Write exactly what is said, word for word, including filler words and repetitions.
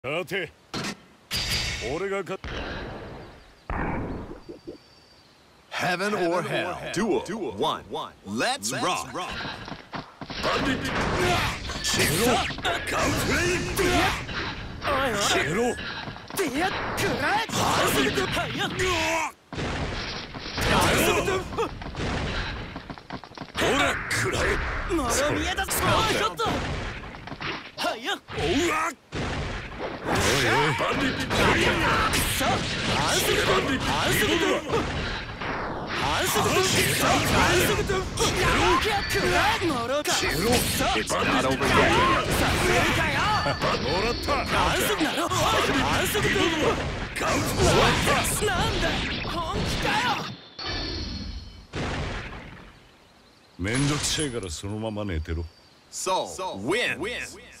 さて俺が勝 Heaven or hell. Duel. One. Let's rock. It's not over yet. めんどくせえからそのまま寝てろ。 So wins.